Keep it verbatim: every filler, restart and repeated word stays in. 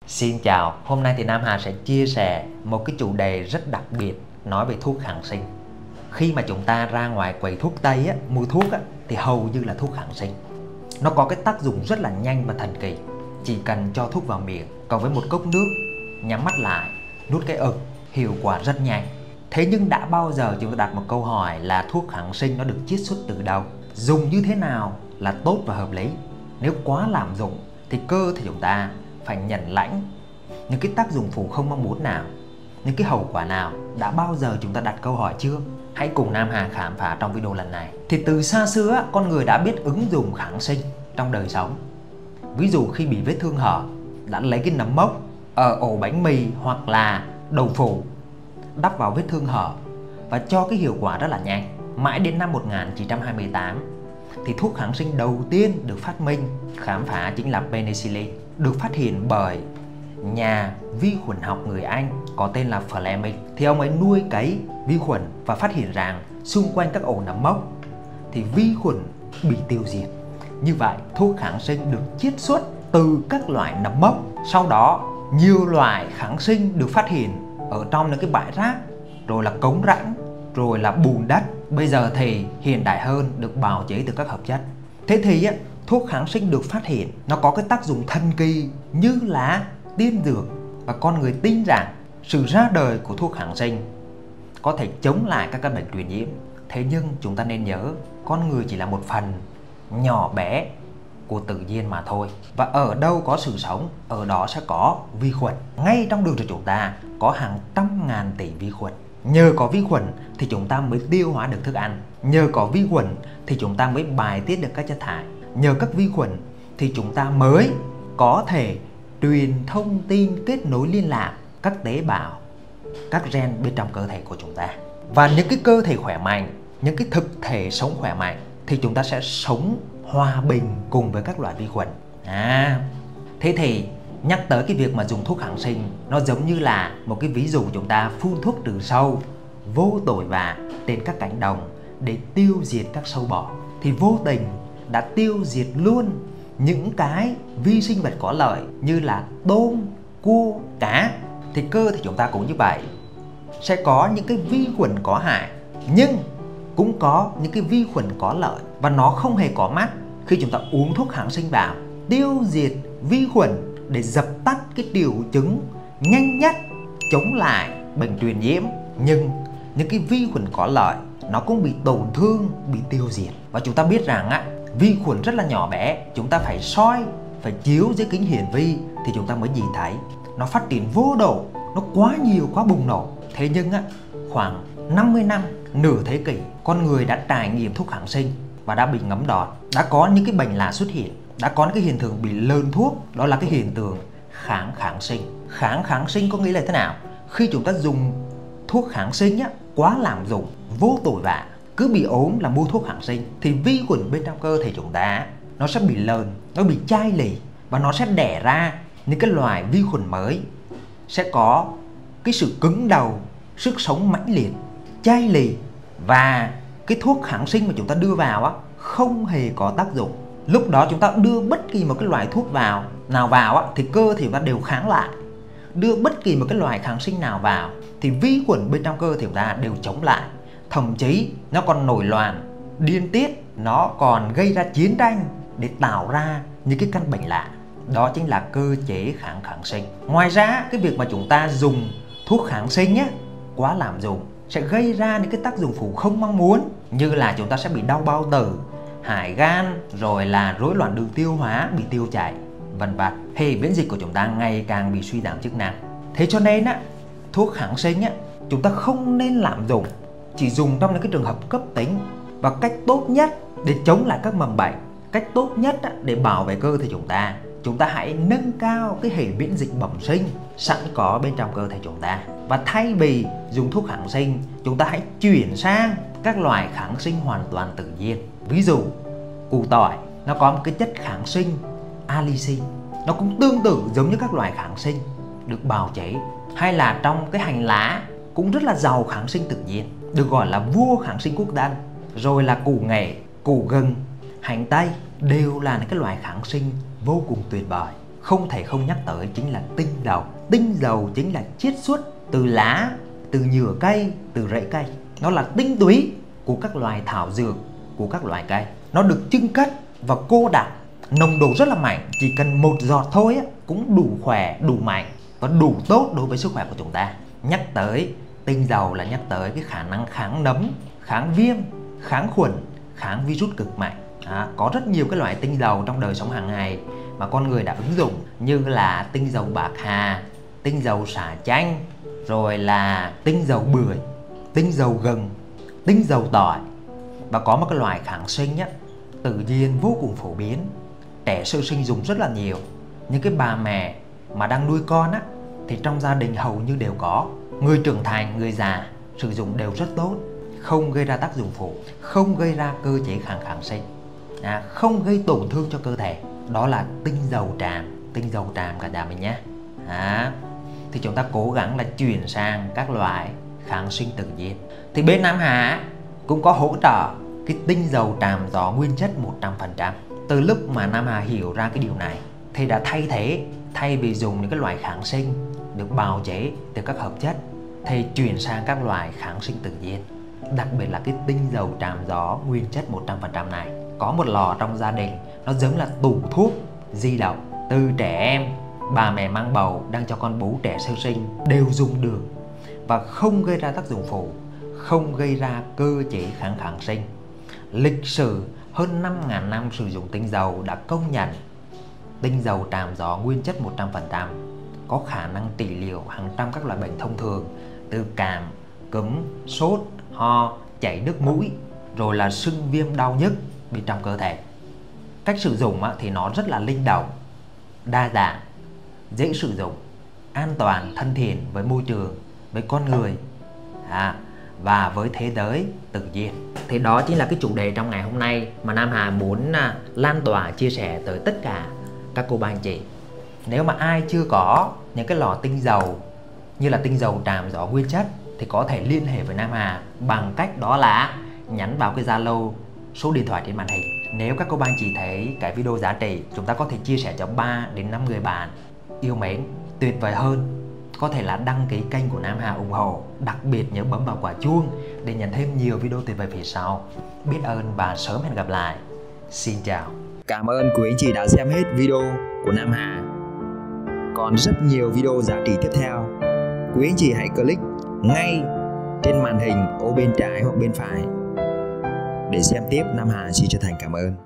Xin chào, hôm nay thì Nam Hà sẽ chia sẻ một cái chủ đề rất đặc biệt nói về thuốc kháng sinh. Khi mà chúng ta ra ngoài quầy thuốc Tây á, mua thuốc á, thì hầu như là thuốc kháng sinh. Nó có cái tác dụng rất là nhanh và thần kỳ. Chỉ cần cho thuốc vào miệng, cộng với một cốc nước, nhắm mắt lại, nuốt cái ực, hiệu quả rất nhanh. Thế nhưng đã bao giờ chúng ta đặt một câu hỏi là thuốc kháng sinh nó được chiết xuất từ đâu? Dùng như thế nào là tốt và hợp lý? Nếu quá lạm dụng thì cơ thể chúng ta phải nhận lãnh những cái tác dụng phụ không mong muốn nào, những cái hậu quả nào. Đã bao giờ chúng ta đặt câu hỏi chưa? Hãy cùng Nam Hà khám phá trong video lần này. Thì từ xa xưa con người đã biết ứng dụng kháng sinh trong đời sống. Ví dụ khi bị vết thương hở, đã lấy cái nấm mốc ở ổ bánh mì hoặc là đậu phụ đắp vào vết thương hở và cho cái hiệu quả rất là nhanh. Mãi đến năm một nghìn chín trăm hai mươi tám thì thuốc kháng sinh đầu tiên được phát minh, khám phá chính là penicillin, được phát hiện bởi nhà vi khuẩn học người Anh có tên là Fleming. Thì ông ấy nuôi cấy vi khuẩn và phát hiện rằng xung quanh các ổ nấm mốc thì vi khuẩn bị tiêu diệt. Như vậy thuốc kháng sinh được chiết xuất từ các loại nấm mốc. Sau đó nhiều loại kháng sinh được phát hiện ở trong những cái bãi rác, rồi là cống rãnh, rồi là bùn đất. Bây giờ thì hiện đại hơn, được bào chế từ các hợp chất. Thế thì á, thuốc kháng sinh được phát hiện nó có cái tác dụng thần kỳ như là tiên dược, và con người tin rằng sự ra đời của thuốc kháng sinh có thể chống lại các căn bệnh truyền nhiễm. Thế nhưng chúng ta nên nhớ, con người chỉ là một phần nhỏ bé của tự nhiên mà thôi. Và ở đâu có sự sống, ở đó sẽ có vi khuẩn. Ngay trong đường ruột chúng ta có hàng trăm ngàn tỷ vi khuẩn. Nhờ có vi khuẩn thì chúng ta mới tiêu hóa được thức ăn. Nhờ có vi khuẩn thì chúng ta mới bài tiết được các chất thải. Nhờ các vi khuẩn thì chúng ta mới có thể truyền thông tin, kết nối liên lạc các tế bào, các gen bên trong cơ thể của chúng ta. Và những cái cơ thể khỏe mạnh, những cái thực thể sống khỏe mạnh thì chúng ta sẽ sống hòa bình cùng với các loại vi khuẩn. À, thế thì nhắc tới cái việc mà dùng thuốc kháng sinh, nó giống như là một cái ví dụ chúng ta phun thuốc trừ sâu vô tội vạ trên các cánh đồng để tiêu diệt các sâu bọ, thì vô tình đã tiêu diệt luôn những cái vi sinh vật có lợi như là tôm, cua, cá. Thì cơ thể chúng ta cũng như vậy, sẽ có những cái vi khuẩn có hại nhưng cũng có những cái vi khuẩn có lợi, và nó không hề có mắt khi chúng ta uống thuốc kháng sinh vào tiêu diệt vi khuẩn để dập tắt cái triệu chứng nhanh nhất chống lại bệnh truyền nhiễm. Nhưng những cái vi khuẩn có lợi nó cũng bị tổn thương, bị tiêu diệt. Và chúng ta biết rằng á, vi khuẩn rất là nhỏ bé, chúng ta phải soi, phải chiếu dưới kính hiển vi thì chúng ta mới nhìn thấy. Nó phát triển vô độ, nó quá nhiều, quá bùng nổ. Thế nhưng á, khoảng năm mươi năm, nửa thế kỷ, con người đã trải nghiệm thuốc kháng sinh và đã bị ngấm đòn. Đã có những cái bệnh lạ xuất hiện, đã có những cái hiện tượng bị lờn thuốc. Đó là cái hiện tượng kháng kháng sinh. Kháng kháng sinh có nghĩa là thế nào? Khi chúng ta dùng thuốc kháng sinh á, quá lạm dụng, vô tội vạ, cứ bị ốm là mua thuốc kháng sinh, thì vi khuẩn bên trong cơ thể chúng ta nó sẽ bị lờn, nó bị chai lì, và nó sẽ đẻ ra những cái loài vi khuẩn mới, sẽ có cái sự cứng đầu, sức sống mãnh liệt, chai lì. Và cái thuốc kháng sinh mà chúng ta đưa vào á, không hề có tác dụng. Lúc đó chúng ta đưa bất kỳ một cái loại thuốc vào nào vào á, thì cơ thể chúng ta đều kháng lại. Đưa bất kỳ một cái loại kháng sinh nào vào thì vi khuẩn bên trong cơ thể chúng ta đều chống lại. Thậm chí nó còn nổi loạn, điên tiết, nó còn gây ra chiến tranh để tạo ra những cái căn bệnh lạ. Đó chính là cơ chế kháng kháng sinh. Ngoài ra, cái việc mà chúng ta dùng thuốc kháng sinh á, quá lạm dụng sẽ gây ra những cái tác dụng phụ không mong muốn, như là chúng ta sẽ bị đau bao tử, hại gan, rồi là rối loạn đường tiêu hóa, bị tiêu chảy, vân vân. Hệ miễn dịch của chúng ta ngày càng bị suy giảm chức năng. Thế cho nên á, thuốc kháng sinh á, chúng ta không nên lạm dụng, chỉ dùng trong những cái trường hợp cấp tính. Và cách tốt nhất để chống lại các mầm bệnh, cách tốt nhất á, để bảo vệ cơ thể chúng ta, chúng ta hãy nâng cao cái hệ miễn dịch bẩm sinh sẵn có bên trong cơ thể chúng ta. Và thay vì dùng thuốc kháng sinh, chúng ta hãy chuyển sang các loại kháng sinh hoàn toàn tự nhiên. Ví dụ củ tỏi, nó có một cái chất kháng sinh allicin, nó cũng tương tự giống như các loại kháng sinh được bào chế. Hay là trong cái hành lá cũng rất là giàu kháng sinh tự nhiên, được gọi là vua kháng sinh quốc dân. Rồi là củ nghệ, củ gừng, hành tây đều là những cái loại kháng sinh vô cùng tuyệt vời. không thể không nhắc tới chính là tinh dầu. Tinh dầu chính là chiết xuất từ lá, từ nhựa cây, từ rễ cây. Nó là tinh túy của các loài thảo dược, của các loài cây. Nó được chưng cất và cô đặc, nồng độ rất là mạnh. Chỉ cần một giọt thôi á, cũng đủ khỏe, đủ mạnh và đủ tốt đối với sức khỏe của chúng ta. Nhắc tới tinh dầu là nhắc tới cái khả năng kháng nấm, kháng viêm, kháng khuẩn, kháng virus cực mạnh. À, có rất nhiều cái loại tinh dầu trong đời sống hàng ngày mà con người đã ứng dụng, như là tinh dầu bạc hà, tinh dầu xả chanh, rồi là tinh dầu bưởi, tinh dầu gừng, tinh dầu tỏi. Và có một cái loại kháng sinh á, tự nhiên vô cùng phổ biến, trẻ sơ sinh dùng rất là nhiều. Những cái bà mẹ mà đang nuôi con á, thì trong gia đình hầu như đều có. Người trưởng thành, người già sử dụng đều rất tốt, không gây ra tác dụng phụ, không gây ra cơ chế kháng kháng sinh, à, không gây tổn thương cho cơ thể. Đó là tinh dầu tràm, tinh dầu tràm cả nhà mình nhé. À, thì chúng ta cố gắng là chuyển sang các loại kháng sinh tự nhiên. Thì bên Nam Hà cũng có hỗ trợ cái tinh dầu tràm gió nguyên chất một trăm phần trăm. Từ lúc mà Nam Hà hiểu ra cái điều này thì đã thay thế, thay vì dùng những cái loại kháng sinh được bào chế từ các hợp chất thì chuyển sang các loại kháng sinh tự nhiên. Đặc biệt là cái tinh dầu tràm gió nguyên chất một trăm phần trăm này. Có một lọ trong gia đình, nó giống là tủ thuốc di động. Từ trẻ em, bà mẹ mang bầu, đang cho con bú, trẻ sơ sinh đều dùng được và không gây ra tác dụng phụ, không gây ra cơ chế kháng kháng sinh. Lịch sử hơn năm nghìn năm sử dụng tinh dầu đã công nhận tinh dầu tràm gió nguyên chất một trăm phần trăm có khả năng trị liệu hàng trăm các loại bệnh thông thường, từ cảm, cúm, sốt, ho, chảy nước mũi, rồi là sưng viêm đau nhức bên trong cơ thể. Cách sử dụng thì nó rất là linh động, đa dạng, dễ sử dụng, an toàn, thân thiện với môi trường, với con người à, và với thế giới tự nhiên. Thì đó chính là cái chủ đề trong ngày hôm nay mà Nam Hà muốn lan tỏa, chia sẻ tới tất cả các cô bác anh chị. Nếu mà ai chưa có những cái lọ tinh dầu như là tinh dầu tràm gió nguyên chất thì có thể liên hệ với Nam Hà bằng cách đó là nhắn vào cái Zalo số điện thoại trên màn hình. Nếu các cô bác anh chị thấy cái video giá trị, chúng ta có thể chia sẻ cho ba đến năm người bạn yêu mến. Tuyệt vời hơn, có thể là đăng ký kênh của Nam Hà ủng hộ. Đặc biệt nhớ bấm vào quả chuông để nhận thêm nhiều video tuyệt vời phía sau. Biết ơn và sớm hẹn gặp lại. Xin chào. Cảm ơn quý anh chị đã xem hết video của Nam Hà. Còn rất nhiều video giá trị tiếp theo. Quý anh chị hãy click ngay trên màn hình ô bên trái hoặc bên phải để xem tiếp. Nam Hà xin chân thành cảm ơn.